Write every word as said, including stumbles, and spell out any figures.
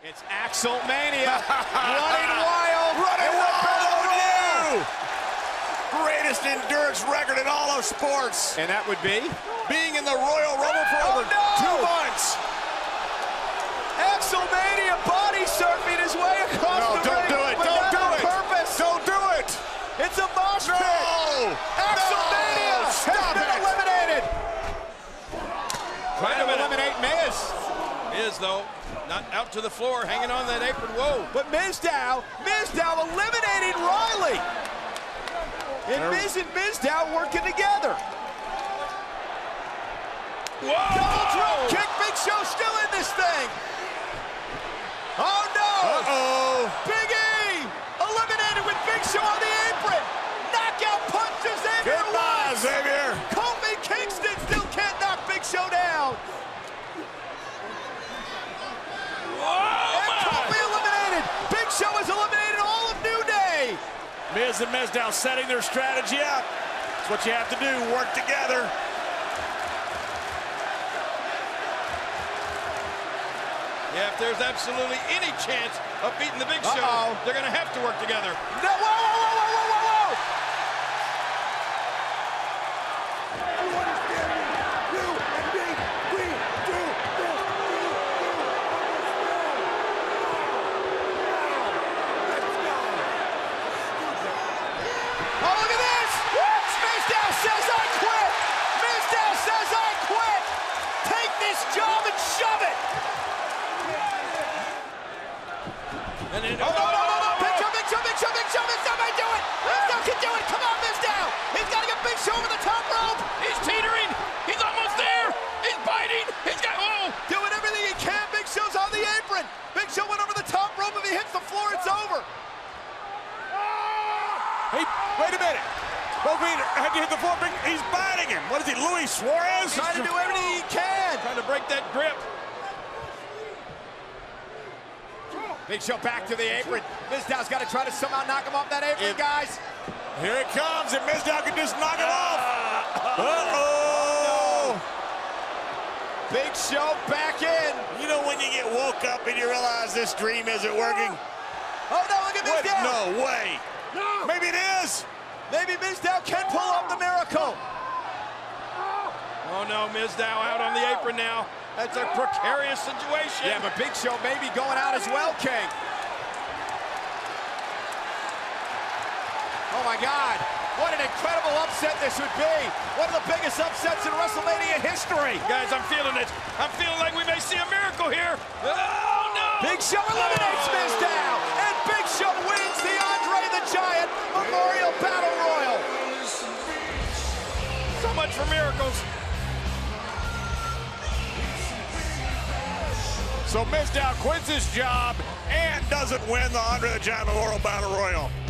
It's Axelmania running wild. Running wild. Greatest endurance record in all of sports. And that would be? Being in the Royal Rumble for oh, over no. two months. Axelmania body surfing his way across no, the don't ring. do it. But Don't do on it. Purpose. Don't do it. It's a mosh no. pit. Axelmania no. has Stop been it. eliminated. Trying to eliminate Miz. Miz, though, not out to the floor, hanging on that apron. Whoa. But Mizdow, Mizdow eliminating Riley. And there. Miz and Mizdow working together. Whoa! Double drop kick, Big Show still in this thing. Oh no! Uh-oh. Big E eliminated with Big Show on the apron. Knockout punch to Xavier Goodbye, Woods. Xavier. Kofi Kingston still can't knock Big Show down. Whoa, and Kofi eliminated. Big Show has eliminated all of New Day. Miz and Mizdow setting their strategy up. That's what you have to do, work together. Yeah, if there's absolutely any chance of beating the Big Show, Uh-oh. they're going to have to work together. No, whoa, whoa, whoa, whoa, whoa, whoa! Oh, look at this! Mizdow says I quit! Mizdow says I quit! Take this job and shove it! And then, Oh, no, no, no, no! Big Show, Big Show, Big Show, Big Show! Mizdow may do it! Mizdow can do it! Come on, Mizdow! He's got to get Big Show over the top rope! He's teetering! He's almost there! He's biting! He's got, oh! Doing everything he can! Big Show's on the apron! Big Show went over the top rope. If he hits the floor, it's over! Hey, wait a minute. Kofi had to hit the floor. He's biting him. What is he, Luis Suarez? He's trying to do everything he can! Trying to break that grip. Big Show back to the apron. Mizdow's got to try to somehow knock him off that apron, If, guys. Here it comes, and Mizdow can just knock it off. Uh-oh. Big Show back in. You know when you get woke up and you realize this dream isn't working? Oh, no, look at What? Mizdow. No way. No. Maybe it is. Maybe Mizdow can pull off the miracle. Oh, no, Mizdow out on the apron now. That's a precarious situation. Yeah, but Big Show may be going out as well, King. Oh, my God. What an incredible upset this would be. One of the biggest upsets in WrestleMania history. Guys, I'm feeling it. I'm feeling like we may see a miracle here. Oh, no! Big Show eliminates Mizdow. And Big Show wins the Andre the Giant Memorial Battle Royal. So much for miracles. So Mizdow quits his job and doesn't win the Andre the Giant Memorial Battle Royal.